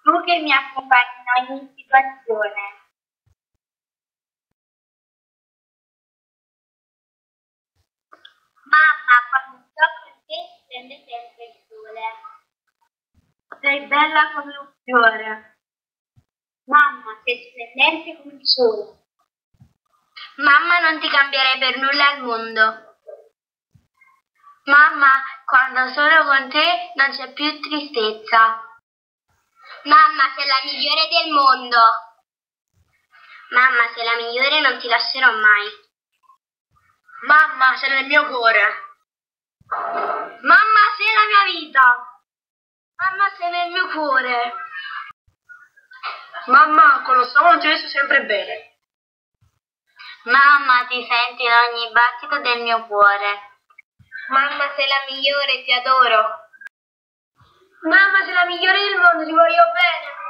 tu che mi accompagni in ogni situazione. Mamma, quando sto con te si prende sempre il sole. Sei bella come un fiore. Mamma, sei splendente come il sole. Mamma, non ti cambierei per nulla al mondo. Mamma, quando sono con te non c'è più tristezza. Mamma, sei la migliore del mondo. Mamma, sei la migliore e non ti lascerò mai. Mamma, sei nel mio cuore. Mamma, sei la mia vita. Mamma, sei nel mio cuore. Mamma, con lo stomaco ti sto sempre bene. Mamma, ti senti in ogni battito del mio cuore. Mamma, sei la migliore, ti adoro. Mamma, sei la migliore del mondo, ti voglio bene.